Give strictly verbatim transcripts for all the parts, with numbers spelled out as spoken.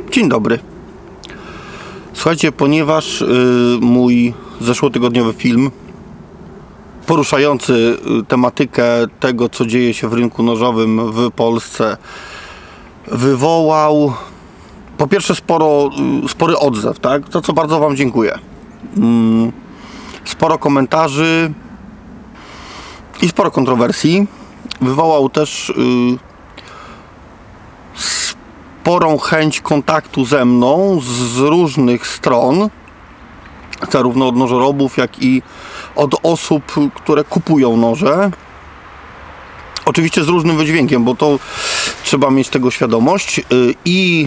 Dzień dobry. Słuchajcie, ponieważ y, mój zeszłotygodniowy film poruszający y, tematykę tego, co dzieje się w rynku nożowym w Polsce, wywołał po pierwsze sporo, y, spory odzew, tak? Za co bardzo Wam dziękuję. Mm, sporo komentarzy i sporo kontrowersji. Wywołał też y, sporą chęć kontaktu ze mną z różnych stron, zarówno od nożorobów, jak i od osób, które kupują noże. Oczywiście z różnym wydźwiękiem, bo to trzeba mieć tego świadomość. I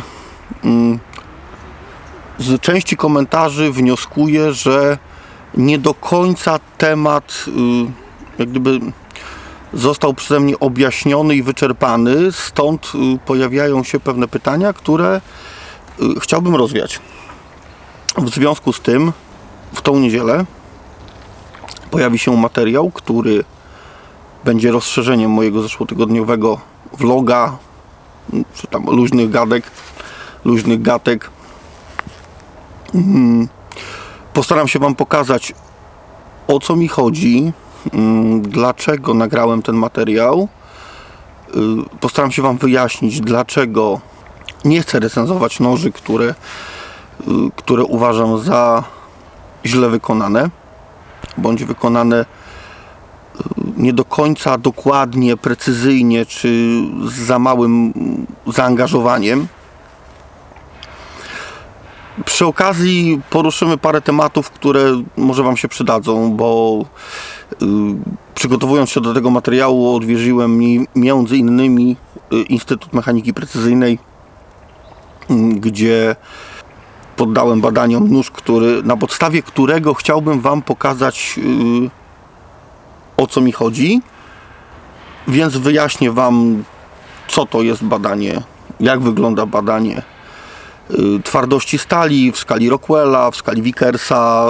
z części komentarzy wnioskuję, że nie do końca temat jak gdyby został przeze mnie objaśniony i wyczerpany, stąd pojawiają się pewne pytania, które chciałbym rozwiać. W związku z tym w tą niedzielę pojawi się materiał, który będzie rozszerzeniem mojego zeszłotygodniowego vloga, czy tam luźnych gadek, luźnych gatek. Postaram się Wam pokazać, o co mi chodzi, dlaczego nagrałem ten materiał. Postaram się Wam wyjaśnić, dlaczego nie chcę recenzować noży, które, które uważam za źle wykonane, bądź wykonane nie do końca dokładnie, precyzyjnie, czy z za małym zaangażowaniem. Przy okazji poruszymy parę tematów, które może Wam się przydadzą, bo yy, przygotowując się do tego materiału odwiedziłem mi między innymi Instytut Mechaniki Precyzyjnej, yy, gdzie poddałem badaniom nóż, który, na podstawie którego chciałbym Wam pokazać, yy, o co mi chodzi. Więc wyjaśnię Wam, co to jest badanie, jak wygląda badanie twardości stali w skali Rockwella, w skali Vickersa.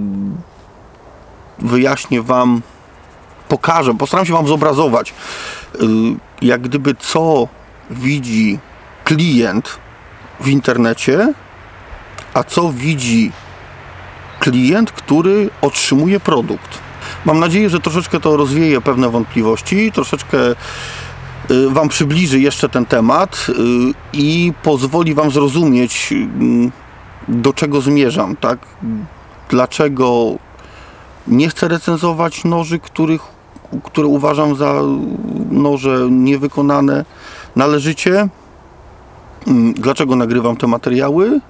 Wyjaśnię Wam, pokażę, postaram się Wam zobrazować, jak gdyby co widzi klient w internecie, a co widzi klient, który otrzymuje produkt. Mam nadzieję, że troszeczkę to rozwieje pewne wątpliwości, troszeczkę Wam przybliży jeszcze ten temat i pozwoli Wam zrozumieć, do czego zmierzam, tak? Dlaczego nie chcę recenzować noży, których, które uważam za noże niewykonane należycie, dlaczego nagrywam te materiały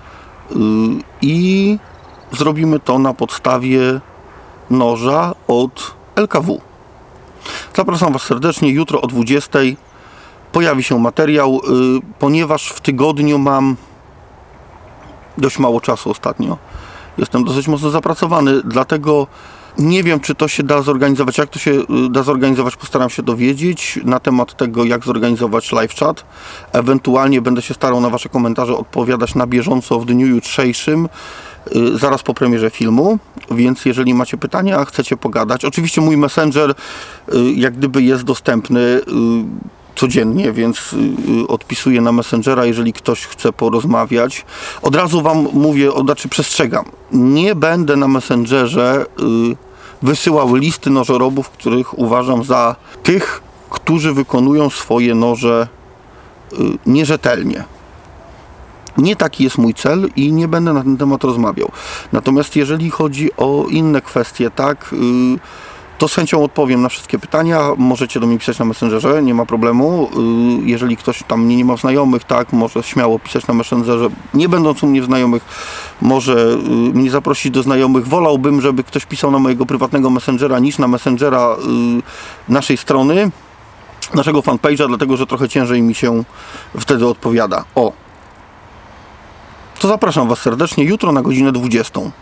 i zrobimy to na podstawie noża od L K W. Zapraszam Was serdecznie. Jutro o dwudziestej pojawi się materiał, ponieważ w tygodniu mam dość mało czasu ostatnio. Jestem dosyć mocno zapracowany, dlatego nie wiem, czy to się da zorganizować. Jak to się da zorganizować, postaram się dowiedzieć na temat tego, jak zorganizować live chat. Ewentualnie będę się starał na Wasze komentarze odpowiadać na bieżąco w dniu jutrzejszym, zaraz po premierze filmu, więc jeżeli macie pytania, chcecie pogadać, oczywiście mój messenger jak gdyby jest dostępny codziennie, więc odpisuję na messengera, jeżeli ktoś chce porozmawiać. Od razu Wam mówię, znaczy przestrzegam, nie będę na messengerze wysyłał listy nożorobów, których uważam za tych, którzy wykonują swoje noże nierzetelnie. Nie taki jest mój cel i nie będę na ten temat rozmawiał. Natomiast jeżeli chodzi o inne kwestie, tak, to z chęcią odpowiem na wszystkie pytania. Możecie do mnie pisać na Messengerze, nie ma problemu. Jeżeli ktoś tam nie, nie ma znajomych, tak, może śmiało pisać na Messengerze. Nie będąc u mnie w znajomych, może mnie zaprosić do znajomych. Wolałbym, żeby ktoś pisał na mojego prywatnego Messengera niż na Messengera naszej strony, naszego fanpage'a, dlatego że trochę ciężej mi się wtedy odpowiada. O! To zapraszam Was serdecznie jutro na godzinę dwudziestą.